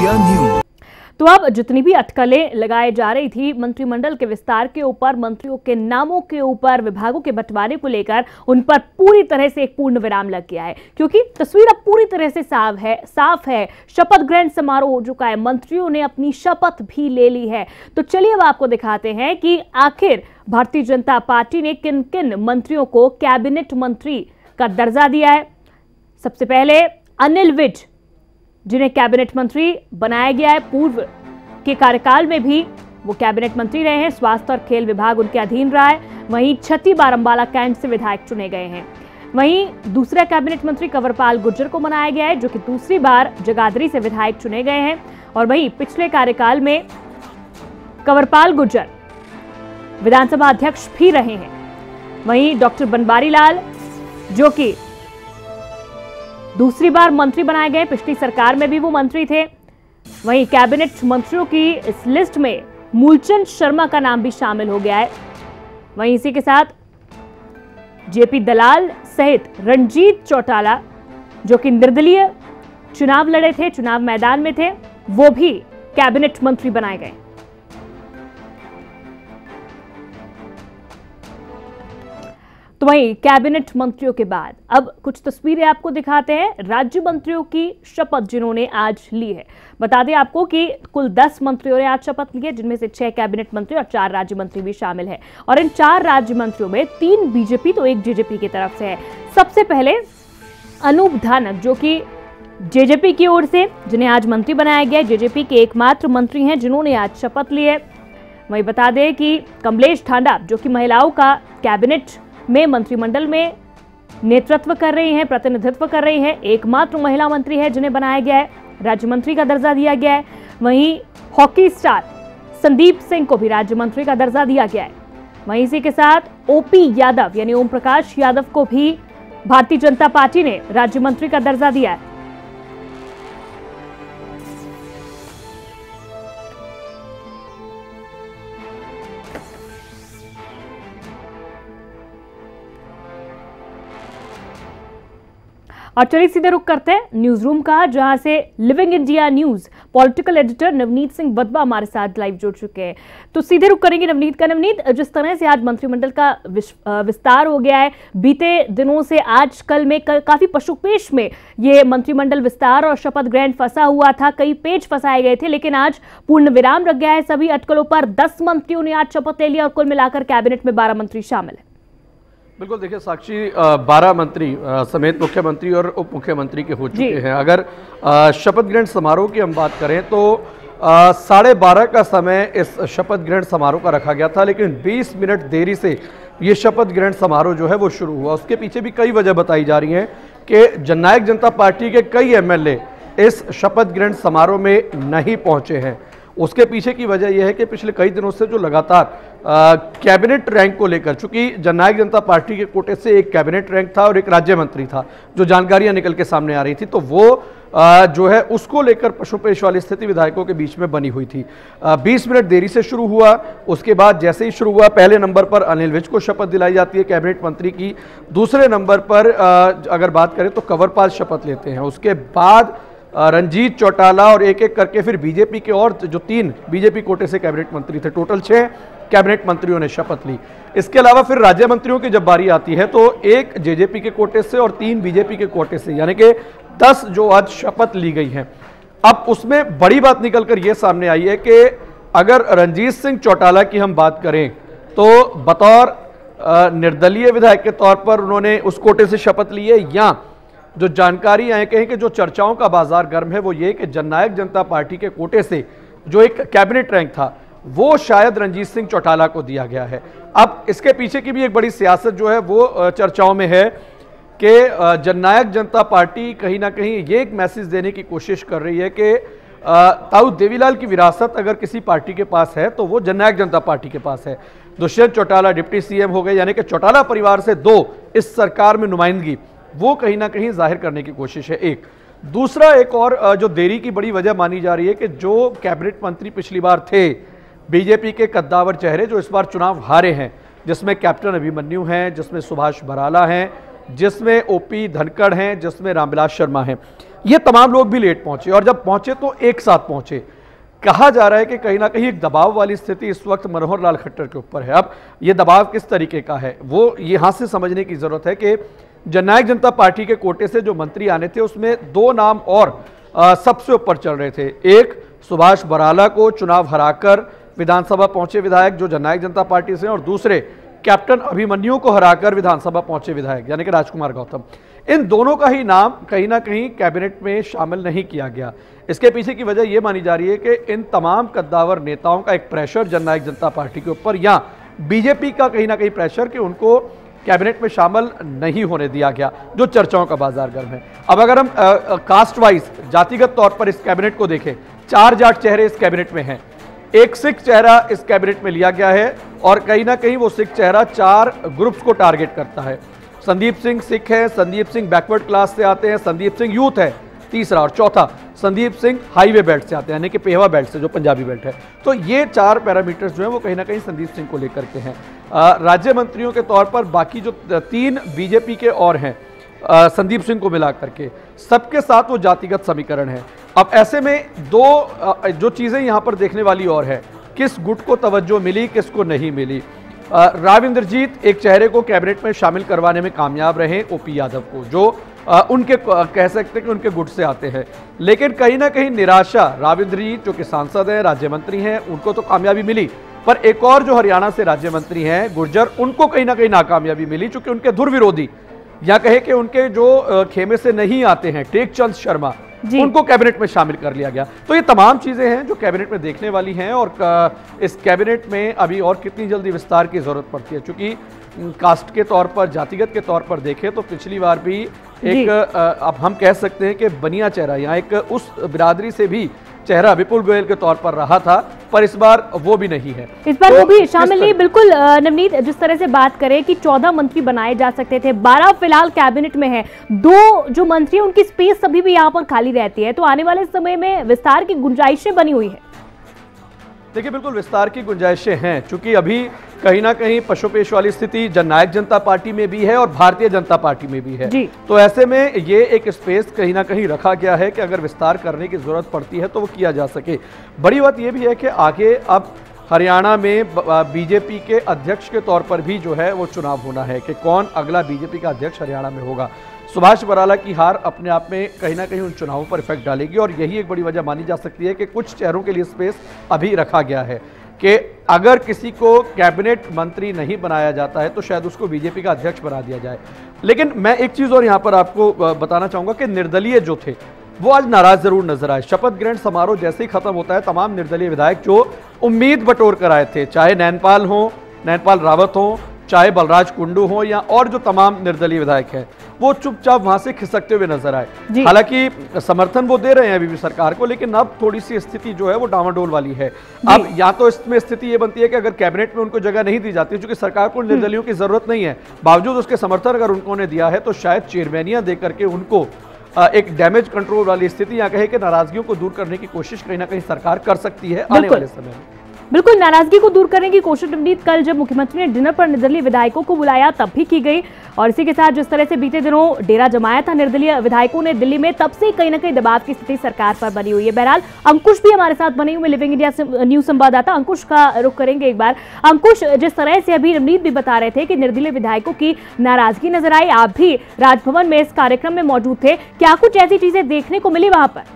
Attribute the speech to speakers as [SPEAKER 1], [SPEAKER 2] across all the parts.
[SPEAKER 1] India news.
[SPEAKER 2] तो अब जितनी भी अटकलें लगाई जा रही थी मंत्रिमंडल के विस्तार के ऊपर, मंत्रियों के नामों के ऊपर, विभागों के बंटवारे को लेकर, उन पर पूरी तरह से एक पूर्ण विराम लग गया है, क्योंकि तस्वीर अब पूरी तरह से साफ है। शपथ ग्रहण समारोह हो चुका है, मंत्रियों ने अपनी शपथ भी ले ली है। तो चलिए अब आपको दिखाते हैं कि आखिर भारतीय जनता पार्टी ने किन किन मंत्रियों को कैबिनेट मंत्री का दर्जा दिया है। सबसे पहले अनिल विज, जिन्हें कैबिनेट मंत्री बनाया गया है। पूर्व के कार्यकाल में भी वो कैबिनेट मंत्री रहे हैं, स्वास्थ्य और खेल विभाग उनके अधीन रहा है। वहीं 36 बार अंबाला कैंट से विधायक चुने गए हैं। वहीं दूसरा कैबिनेट मंत्री कंवरपाल गुर्जर को बनाया गया है, जो कि दूसरी बार जगाधरी से विधायक चुने गए हैं। और वहीं पिछले कार्यकाल में कंवरपाल गुर्जर विधानसभा अध्यक्ष भी रहे हैं। वहीं डॉक्टर बनवारी लाल, जो कि दूसरी बार मंत्री बनाए गए, पिछली सरकार में भी वो मंत्री थे। वहीं कैबिनेट मंत्रियों की इस लिस्ट में मूलचंद शर्मा का नाम भी शामिल हो गया है। वहीं इसी के साथ जेपी दलाल सहित रणजीत चौटाला, जो कि निर्दलीय चुनाव लड़े थे, चुनाव मैदान में थे, वो भी कैबिनेट मंत्री बनाए गए। तो वहीं कैबिनेट मंत्रियों के बाद अब कुछ तस्वीरें आपको दिखाते हैं राज्य मंत्रियों की शपथ जिन्होंने आज ली है। बता दें आपको कि कुल 10 मंत्रियों ने आज शपथ ली है, जिनमें से 6 कैबिनेट मंत्री और 4 राज्य मंत्री भी शामिल है। और इन 4 राज्य मंत्रियों में 3 बीजेपी तो 1 जेजेपी की तरफ से है। सबसे पहले अनूप धानक, जो कि जेजेपी की ओर से, जिन्हें आज मंत्री बनाया गया, जेजेपी के एकमात्र मंत्री हैं जिन्होंने आज शपथ ली है। वहीं बता दें कि कमलेश ठांडा, जो कि महिलाओं का कैबिनेट में मंत्रिमंडल में नेतृत्व कर रही हैं, प्रतिनिधित्व कर रही हैं, एकमात्र महिला मंत्री है जिन्हें बनाया गया है, राज्य मंत्री का दर्जा दिया गया है। वहीं हॉकी स्टार संदीप सिंह को भी राज्य मंत्री का दर्जा दिया गया है। वहीं इसी के साथ ओपी यादव यानी ओम प्रकाश यादव को भी भारतीय जनता पार्टी ने राज्य मंत्री का दर्जा दिया है। और चलिए सीधे रुक करते हैं न्यूज रूम का, जहां से living India news political editor Navneet Singh Wadhwa हमारे साथ लाइव जुड़ चुके हैं। तो सीधे रुक करेंगे नवनीत का। नवनीत, जिस तरह से आज मंत्रिमंडल का विस्तार हो गया है, बीते दिनों से आजकल में काफी पशुपेश में ये मंत्रिमंडल विस्तार और शपथ ग्रहण फंसा हुआ था, कई पेज फंसाए गए थे, लेकिन आज पूर्ण विराम लग गया है सभी अटकलों पर। 10 मंत्रियों ने आज शपथ ले लिया और कुल मिलाकर कैबिनेट में 12 मंत्री शामिल है।
[SPEAKER 3] बिल्कुल, देखिए साक्षी, 12 मंत्री समेत मुख्यमंत्री और उप मुख्यमंत्री के हो चुके हैं। अगर शपथ ग्रहण समारोह की हम बात करें तो 12:30 का समय इस शपथ ग्रहण समारोह का रखा गया था, लेकिन 20 मिनट देरी से ये शपथ ग्रहण समारोह जो है वो शुरू हुआ। उसके पीछे भी कई वजह बताई जा रही हैं कि जननायक जनता पार्टी के कई एमएलए इस शपथ ग्रहण समारोह में नहीं पहुंचे हैं। उसके पीछे की वजह यह है कि पिछले कई दिनों से जो लगातार कैबिनेट रैंक को लेकर, चूंकि जननायक जनता पार्टी के कोटे से एक कैबिनेट रैंक था और एक राज्य मंत्री था, जो जानकारियां निकल के सामने आ रही थी, तो वो जो है उसको लेकर पशुपेश वाली स्थिति विधायकों के बीच में बनी हुई थी। 20 मिनट देरी से शुरू हुआ। उसके बाद जैसे ही शुरू हुआ, पहले नंबर पर अनिल विज को शपथ दिलाई जाती है कैबिनेट मंत्री की। दूसरे नंबर पर अगर बात करें तो कंवरपाल शपथ लेते हैं। उसके बाद रणजीत चौटाला और एक एक करके फिर बीजेपी के और जो 3 बीजेपी कोटे से कैबिनेट मंत्री थे, टोटल 6 कैबिनेट मंत्रियों ने शपथ ली। इसके अलावा फिर राज्य मंत्रियों की जब बारी आती है तो 1 जेजेपी के कोटे से और 3 बीजेपी के कोटे से, यानी कि 10 जो आज शपथ ली गई हैं। अब उसमें बड़ी बात निकलकर यह सामने आई है कि अगर रणजीत सिंह चौटाला की हम बात करें तो बतौर निर्दलीय विधायक के तौर पर उन्होंने उस कोटे से शपथ ली है, या जो जानकारी आए कहें कि जो चर्चाओं का बाजार गर्म है वो ये कि जननायक जनता पार्टी के कोटे से जो एक कैबिनेट रैंक था वो शायद रणजीत सिंह चौटाला को दिया गया है। अब इसके पीछे की भी एक बड़ी सियासत जो है वो चर्चाओं में है कि जननायक जनता पार्टी कहीं ना कहीं ये एक मैसेज देने की कोशिश कर रही है कि ताऊ देवीलाल की विरासत अगर किसी पार्टी के पास है तो वो जननायक जनता पार्टी के पास है। दुष्यंत चौटाला डिप्टी सीएम हो गए, यानी कि चौटाला परिवार से 2 इस सरकार में नुमाइंदगी, वो कहीं ना कहीं जाहिर करने की कोशिश है। एक दूसरा, एक और जो देरी की बड़ी वजह मानी जा रही है कि जो कैबिनेट मंत्री पिछली बार थे बीजेपी के कद्दावर चेहरे, जो इस बार चुनाव हारे हैं, जिसमें कैप्टन अभिमन्यु हैं, जिसमें सुभाष बराला हैं, जिसमें ओपी धनखड़ हैं, जिसमें रामविलास शर्मा हैं, ये तमाम लोग भी लेट पहुंचे और जब पहुंचे तो एक साथ पहुंचे। कहा जा रहा है कि कहीं ना कहीं एक दबाव वाली स्थिति इस वक्त मनोहर लाल खट्टर के ऊपर है। अब ये दबाव किस तरीके का है वो यहां से समझने की जरूरत है कि जननायक जनता पार्टी के कोटे से जो मंत्री आने थे उसमें दो नाम और सबसे ऊपर चल रहे थे। एक सुभाष बराला को चुनाव हराकर विधानसभा पहुंचे विधायक जो जननायक जनता पार्टी से, और दूसरे कैप्टन अभिमन्यु को हराकर विधानसभा पहुंचे विधायक यानी कि राजकुमार गौतम। इन दोनों का ही नाम कहीं ना कहीं कैबिनेट में शामिल नहीं किया गया। इसके पीछे की वजह यह मानी जा रही है कि इन तमाम कद्दावर नेताओं का एक प्रेशर जननायक जनता पार्टी के ऊपर या बीजेपी का कहीं ना कहीं प्रेशर कि उनको कैबिनेट में शामिल नहीं होने दिया गया, जो चर्चाओं का बाजार गर्म है। अब अगर हम कास्ट वाइज जातिगत तौर पर इस कैबिनेट को देखें, 4 जाट चेहरे इस कैबिनेट में हैं, एक सिख चेहरा इस कैबिनेट में लिया गया है और कहीं ना कहीं वो सिख चेहरा 4 ग्रुप्स को टारगेट करता है। संदीप सिंह सिख है, संदीप सिंह बैकवर्ड क्लास से आते हैं, संदीप सिंह यूथ है तीसरा, और चौथा संदीप सिंह हाईवे बेल्ट से आते हैं यानी कि पेहवा बेल्ट से जो पंजाबी बेल्ट है। तो ये 4 पैरामीटर्स जो है वो कहीं ना कहीं संदीप सिंह को लेकर के हैं। राज्य मंत्रियों के तौर पर बाकी जो 3 बीजेपी के और हैं संदीप सिंह को मिला करके, सबके साथ वो जातिगत समीकरण है। अब ऐसे में जो चीजें यहां पर देखने वाली और है, किस गुट को तवज्जो मिली किसको नहीं मिली। राव इंद्रजीत एक चेहरे को कैबिनेट में शामिल करवाने में कामयाब रहे, ओपी यादव को, जो उनके कह सकते हैं कि उनके गुट से आते हैं, लेकिन कहीं ना कहीं निराशा। राव इंद्रजीत जो कि सांसद हैं, राज्य मंत्री हैं, उनको तो कामयाबी मिली, पर एक और जो हरियाणा से राज्य मंत्री हैं गुर्जर, उनको कहीं ना कहीं नाकामयाबी मिली, चूंकि उनके धुर विरोधी या कहे कि उनके जो खेमे से नहीं आते हैं, टेकचंद शर्मा, उनको कैबिनेट में शामिल कर लिया गया। तो ये तमाम चीजें हैं जो कैबिनेट में देखने वाली हैं और इस कैबिनेट में अभी और कितनी जल्दी विस्तार की जरूरत पड़ती है, क्योंकि कास्ट के तौर पर, जातिगत के तौर पर देखें तो पिछली बार भी एक अब हम कह सकते हैं कि बनिया चेहरा, यहाँ एक उस बिरादरी से भी चेहरा विपुल गोयल के तौर पर रहा था, पर इस बार वो भी नहीं है,
[SPEAKER 2] इस बार वो भी शामिल नहीं। बिल्कुल नवनीत, जिस तरह से बात करें कि 14 मंत्री बनाए जा सकते थे, 12 फिलहाल कैबिनेट में है, 2 जो मंत्री हैं उनकी स्पेस अभी भी यहाँ पर खाली रहती है, तो आने वाले समय में विस्तार की गुंजाइशें बनी हुई है।
[SPEAKER 3] देखिए बिल्कुल विस्तार की गुंजाइशें हैं, चूंकि अभी कहीं ना कहीं पशुपेश वाली स्थिति जननायक जनता पार्टी में भी है और भारतीय जनता पार्टी में भी है। तो ऐसे में ये एक स्पेस कहीं ना कहीं रखा गया है कि अगर विस्तार करने की जरूरत पड़ती है तो वो किया जा सके। बड़ी बात यह भी है कि आगे अब हरियाणा में बीजेपी के अध्यक्ष के तौर पर भी जो है वो चुनाव होना है कि कौन अगला बीजेपी का अध्यक्ष हरियाणा में होगा। सुभाष बराला की हार अपने आप में कहीं ना कहीं उन चुनावों पर इफेक्ट डालेगी और यही एक बड़ी वजह मानी जा सकती है कि कुछ चेहरों के लिए स्पेस अभी रखा गया है कि अगर किसी को कैबिनेट मंत्री नहीं बनाया जाता है तो शायद उसको बीजेपी का अध्यक्ष बना दिया जाए। लेकिन मैं एक चीज़ और यहाँ पर आपको बताना चाहूँगा कि निर्दलीय जो थे वो आज नाराज जरूर नजर आए। शपथ ग्रहण समारोह जैसे ही खत्म होता है, तमाम निर्दलीय विधायक जो उम्मीद बटोर कर आए थे, चाहे नैनपाल रावत हो, चाहे बलराज कुंडू हो या और जो तमाम निर्दलीय विधायक हैं, वो चुपचाप वहां से खिसकते हुए नजर आए। हालांकि समर्थन वो दे रहे हैं अभी भी सरकार को, लेकिन अब थोड़ी सी स्थिति जो है वो डामाडोल वाली है। अब या तो इसमें स्थिति ये बनती है कि अगर कैबिनेट में उनको जगह नहीं दी जाती, क्योंकि सरकार को निर्दलियों की जरूरत नहीं है, बावजूद उसके समर्थन अगर उन्होंने दिया है तो शायद चेयरमैनियां देकर के उनको एक डैमेज कंट्रोल वाली स्थिति या कहे कि नाराजगियों को दूर करने की कोशिश कहीं ना कहीं सरकार कर सकती है आने वाले समय में।
[SPEAKER 2] बिल्कुल, नाराजगी को दूर करने की कोशिश नवनीत कल जब मुख्यमंत्री ने डिनर पर निर्दलीय विधायकों को बुलाया तब भी की गई, और इसी के साथ जिस तरह से बीते दिनों डेरा जमाया था निर्दलीय विधायकों ने दिल्ली में, तब से कहीं ना कहीं दबाव की स्थिति सरकार पर बनी हुई है। बहरहाल अंकुश भी हमारे साथ बने हुए लिविंग इंडिया न्यूज संवाददाता, अंकुश का रुख करेंगे एक बार। अंकुश, जिस तरह से अभी नवनीत भी बता रहे थे कि निर्दलीय विधायकों की नाराजगी नजर आई, आप भी राजभवन में इस कार्यक्रम में मौजूद थे, क्या कुछ ऐसी चीजें देखने को मिली वहां पर?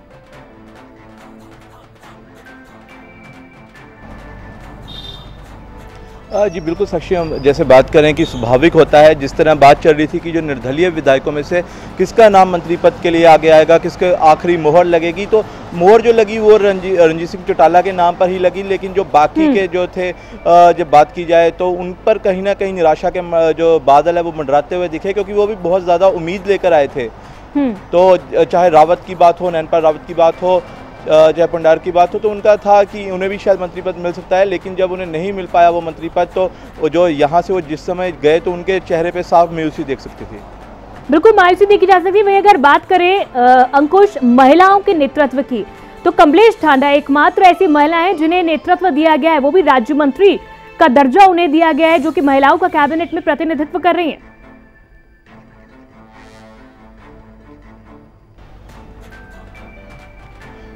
[SPEAKER 1] जी बिल्कुल साक्षी, हम जैसे बात करें कि स्वाभाविक होता है, जिस तरह बात चल रही थी कि जो निर्दलीय विधायकों में से किसका नाम मंत्री पद के लिए आगे आएगा, किसके आखिरी मोहर लगेगी, तो मोहर जो लगी वो रणजीत सिंह चौटाला के नाम पर ही लगी, लेकिन जो बाकी के जो थे जब बात की जाए तो उन पर कहीं ना कहीं निराशा के जो बादल है वो मंडराते हुए दिखे, क्योंकि वो भी बहुत ज़्यादा उम्मीद लेकर आए थे। तो चाहे रावत की बात हो, नैनपाल रावत की बात हो, जय भंडार की बात हो, तो उनका था कि उन्हें भी शायद मंत्री पद मिल सकता है, लेकिन जब उन्हें नहीं मिल पाया वो मंत्री पद, तो जो यहाँ से वो जिस समय गए तो उनके चेहरे पे साफ मायूसी देख सकती थी।
[SPEAKER 2] बिल्कुल मायूसी देखी जा सकती है। वही अगर बात करें अंकुश महिलाओं के नेतृत्व की, तो कमलेश ठांडा एकमात्र ऐसी महिला है जिन्हें नेतृत्व दिया गया है, वो भी राज्य मंत्री का दर्जा उन्हें दिया गया है, जो कि महिलाओं का कैबिनेट में प्रतिनिधित्व कर रही है।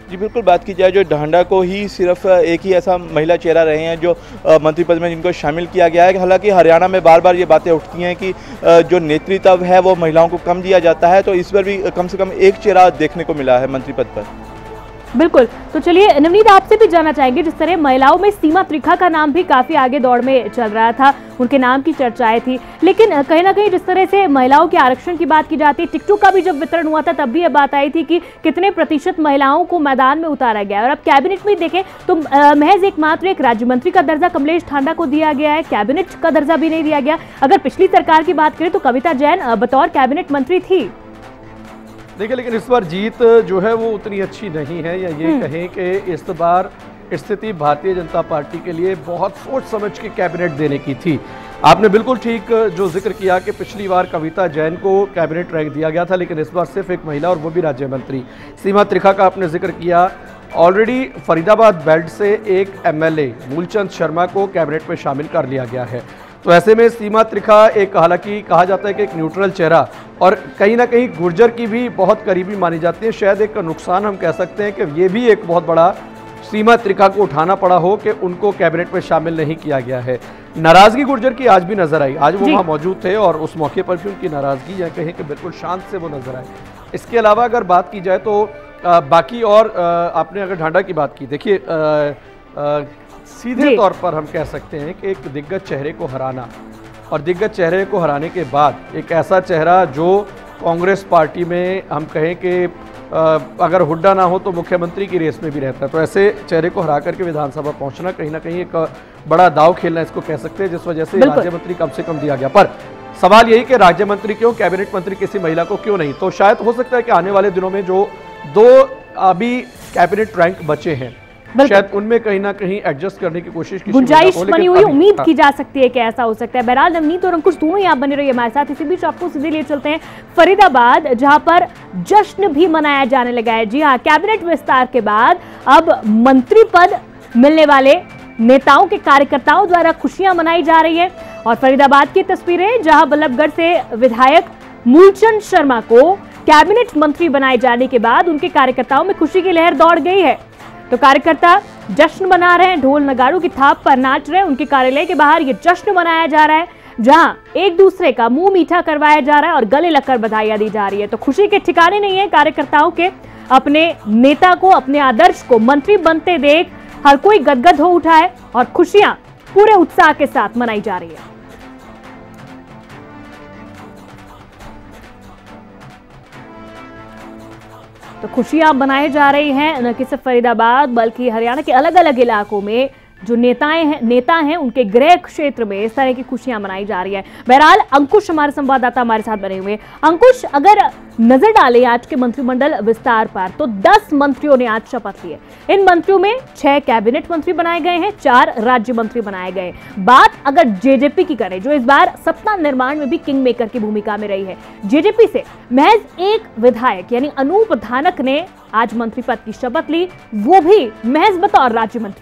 [SPEAKER 1] जी बिल्कुल, बात की जाए जो ढांडा को ही सिर्फ एक ही ऐसा महिला चेहरा रहे हैं जो मंत्री पद में जिनको शामिल किया गया है। हालांकि हरियाणा में बार बार ये बातें उठती हैं कि जो नेतृत्व है वो महिलाओं को कम दिया जाता है, तो इस बार भी कम से कम एक चेहरा देखने को मिला है मंत्री पद पर।
[SPEAKER 2] बिल्कुल, तो चलिए नवनीत आपसे भी जानना चाहेंगे, जिस तरह महिलाओं में सीमा त्रिखा का नाम भी काफी आगे दौड़ में चल रहा था, उनके नाम की चर्चाएं थी, लेकिन कहीं ना कहीं जिस तरह से महिलाओं के आरक्षण की बात की जाती है, टिकटों का भी जब वितरण हुआ था तब भी ये बात आई थी कि कितने प्रतिशत महिलाओं को मैदान में उतारा गया है। और अब कैबिनेट में देखें तो महज एकमात्र एक राज्य मंत्री का दर्जा कमलेश ठांडा को दिया गया है, कैबिनेट का दर्जा भी नहीं दिया गया। अगर पिछली सरकार की बात करें तो कविता जैन बतौर कैबिनेट मंत्री थी।
[SPEAKER 3] देखिए, लेकिन इस बार जीत जो है वो उतनी अच्छी नहीं है, या ये कहें कि इस बार स्थिति भारतीय जनता पार्टी के लिए बहुत सोच समझ के कैबिनेट देने की थी। आपने बिल्कुल ठीक जो जिक्र किया कि पिछली बार कविता जैन को कैबिनेट रैंक दिया गया था, लेकिन इस बार सिर्फ एक महिला और वो भी राज्य मंत्री। सीमा त्रिखा का आपने जिक्र किया, ऑलरेडी फरीदाबाद बेल्ट से एक एमएलए मूलचंद शर्मा को कैबिनेट में शामिल कर लिया गया है। तो ऐसे में सीमा त्रिखा एक, हालांकि कहा जाता है कि एक न्यूट्रल चेहरा, और कहीं ना कहीं गुर्जर की भी बहुत करीबी मानी जाती है। शायद एक नुकसान हम कह सकते हैं कि ये भी एक बहुत बड़ा सीमा त्रिखा को उठाना पड़ा हो कि उनको कैबिनेट में शामिल नहीं किया गया है। नाराजगी गुर्जर की आज भी नजर आई, आज वो वहाँ मौजूद थे और उस मौके पर भी उनकी नाराजगी या कहें कि बिल्कुल शांत से वो नजर आए। इसके अलावा अगर बात की जाए तो बाकी और आपने अगर ढांडा की बात की, देखिए सीधे तौर पर हम कह सकते हैं कि एक दिग्गज चेहरे को हराना, और दिग्गज चेहरे को हराने के बाद एक ऐसा चेहरा जो कांग्रेस पार्टी में हम कहें कि अगर हुड्डा ना हो तो मुख्यमंत्री की रेस में भी रहता है, तो ऐसे चेहरे को हरा करके विधानसभा पहुंचना कहीं ना कहीं एक बड़ा दाव खेलना इसको कह सकते हैं, जिस वजह से राज्य मंत्री कम से कम दिया गया। पर सवाल यही कि राज्य मंत्री क्यों, कैबिनेट मंत्री किसी महिला को क्यों नहीं? तो शायद हो सकता है कि आने वाले दिनों में जो 2 अभी कैबिनेट रैंक बचे हैं, शायद उनमें कहीं ना कहीं एडजस्ट करने की कोशिश की
[SPEAKER 2] गुंजाइश बनी हुई, उम्मीद की जा सकती है कि ऐसा हो सकता है। बहरहाल नवनीत और अंकुश दोनों यहाँ बने रहिए हमारे साथ। इसी बीच आपको सीधे लिए चलते हैं फरीदाबाद, जहां पर जश्न भी मनाया जाने लगा है। जी हाँ, कैबिनेट विस्तार के बाद अब मंत्री पद मिलने वाले नेताओं के कार्यकर्ताओं द्वारा खुशियां मनाई जा रही है। और फरीदाबाद की तस्वीरें, जहां बल्लभगढ़ से विधायक मूलचंद शर्मा को कैबिनेट मंत्री बनाए जाने के बाद उनके कार्यकर्ताओं में खुशी की लहर दौड़ गई है। तो कार्यकर्ता जश्न मना रहे हैं, ढोल नगाड़ों की थाप पर नाच रहे हैं। उनके कार्यालय के बाहर ये जश्न मनाया जा रहा है, जहां एक दूसरे का मुंह मीठा करवाया जा रहा है और गले लगकर बधाइयां दी जा रही है। तो खुशी के ठिकाने नहीं है कार्यकर्ताओं के, अपने नेता को, अपने आदर्श को मंत्री बनते देख हर कोई गदगद हो उठा है और खुशियां पूरे उत्साह के साथ मनाई जा रही है। तो खुशियां मनाई जा रही हैं न कि सिर्फ फरीदाबाद बल्कि हरियाणा के अलग अलग इलाकों में जो नेता हैं उनके गृह क्षेत्र में इस तरह की खुशियां मनाई जा रही है। बहरहाल अंकुश हमारे संवाददाता हमारे साथ बने हुए। अंकुश, अगर नजर डालें आज के मंत्रिमंडल विस्तार पर तो 10 मंत्रियों ने आज शपथ लिए। इन मंत्रियों में 6 कैबिनेट मंत्री बनाए गए हैं, 4 राज्य मंत्री बनाए गए। बात अगर जेजेपी की करें, जो इस बार सत्ता निर्माण में भी किंग मेकर की भूमिका में रही है, जेजेपी से महज एक विधायक यानी अनूप धानक ने आज मंत्री पद की शपथ ली, वो भी महज बतौर राज्य मंत्री।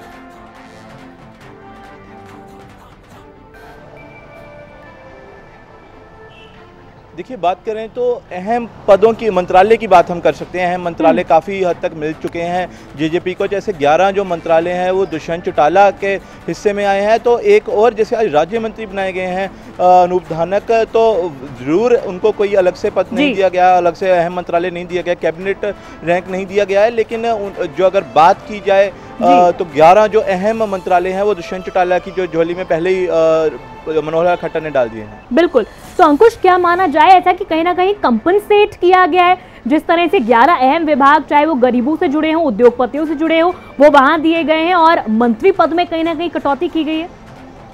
[SPEAKER 1] देखिए, बात करें तो अहम पदों की, मंत्रालय की बात हम कर सकते हैं। अहम मंत्रालय काफ़ी हद तक मिल चुके हैं जेजेपी को। जैसे 11 जो मंत्रालय हैं वो दुष्यंत चौटाला के हिस्से में आए हैं, तो एक और जैसे आज राज्य मंत्री बनाए गए हैं अनूप धानक, तो ज़रूर उनको कोई अलग से पद नहीं दिया गया, अलग से अहम मंत्रालय नहीं दिया गया, कैबिनेट रैंक नहीं दिया गया है। लेकिन जो अगर बात की जाए तो 11 जो अहम मंत्रालय हैं वो दुष्यंत चौटाला की जो झोली में पहले ही मनोहर खट्टर ने डाल दिए हैं।
[SPEAKER 2] बिल्कुल, तो अंकुश क्या माना जाए ऐसा कि कहीं ना कहीं कंपनसेट किया गया है, जिस तरह से 11 अहम विभाग, चाहे वो गरीबों से जुड़े हों, उद्योगपतियों से जुड़े हों, वो वहां दिए गए हैं और मंत्री पद में कहीं ना कहीं कटौती की गई है?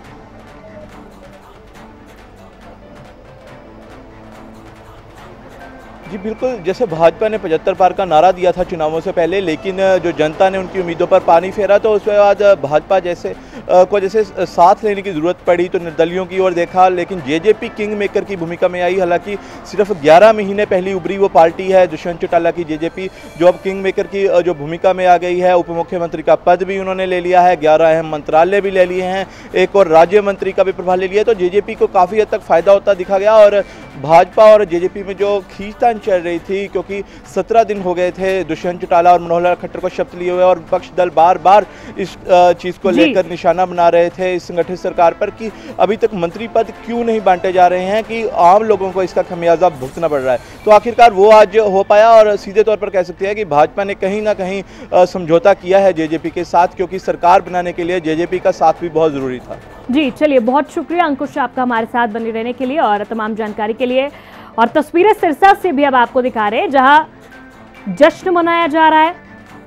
[SPEAKER 1] जी बिल्कुल, जैसे भाजपा ने 75 पार का नारा दिया था चुनावों से पहले, लेकिन जो जनता ने उनकी उम्मीदों पर पानी फेरा, तो उसके बाद भाजपा जैसे साथ लेने की ज़रूरत पड़ी तो निर्दलियों की ओर देखा, लेकिन जेजेपी किंग मेकर की भूमिका में आई। हालांकि सिर्फ 11 महीने पहली उभरी वो पार्टी है दुष्यंत चौटाला की जेजेपी, जो अब किंग मेकर की जो भूमिका में आ गई है। उप मुख्यमंत्री का पद भी उन्होंने ले लिया है, 11 अहम मंत्रालय भी ले लिए हैं, एक और राज्य मंत्री का भी प्रभार ले लिया। तो जेजेपी को काफ़ी हद तक फ़ायदा होता दिखा गया और भाजपा और जेजेपी में जो खींचतान चल रही थी, क्योंकि 17 दिन हो गए थे दुष्यंत चौटाला और मनोहर लाल खट्टर को शपथ लिए हुए और विपक्ष दल बार बार इस चीज़ को लेकर निशाना बना रहे थे इस संगठित सरकार पर कि अभी तक मंत्री पद क्यों नहीं बांटे जा रहे हैं, कि आम लोगों को इसका खमियाजा भुगतना पड़ रहा है। तो आखिरकार वो आज हो पाया और सीधे तौर पर कह सकते हैं कि भाजपा ने कहीं ना कहीं समझौता किया है जेजेपी के साथ, क्योंकि सरकार बनाने के लिए जेजेपी का साथ भी बहुत ज़रूरी था। जी
[SPEAKER 2] चलिए, बहुत शुक्रिया अंकुश आपका हमारे साथ बने रहने के लिए और तमाम जानकारी के लिए। और तस्वीरें सिरसा से भी अब आपको दिखा रहे हैं, जहां जश्न मनाया जा रहा है,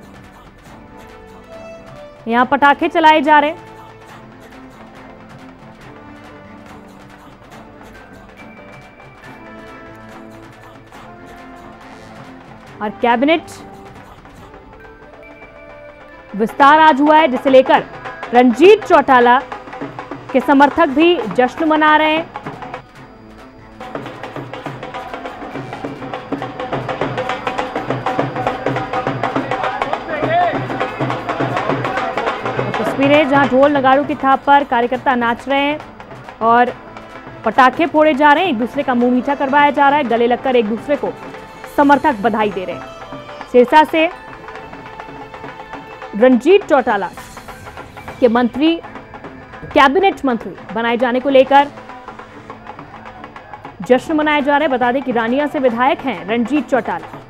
[SPEAKER 2] यहां पटाखे चलाए जा रहे हैं। और कैबिनेट विस्तार आज हुआ है, जिसे लेकर रणजीत चौटाला के समर्थक भी जश्न मना रहे हैं। तस्वीरें जहां ढोल नगाड़ों की थाप पर कार्यकर्ता नाच रहे हैं और पटाखे फोड़े जा रहे हैं, एक दूसरे का मुंह मीठा करवाया जा रहा है, गले लगकर एक दूसरे को समर्थक बधाई दे रहे हैं। सिरसा से रणजीत चौटाला के मंत्री, कैबिनेट मंत्री बनाए जाने को लेकर जश्न मनाया जा रहा है। बता दें कि रानिया से विधायक हैं रणजीत चौटाला।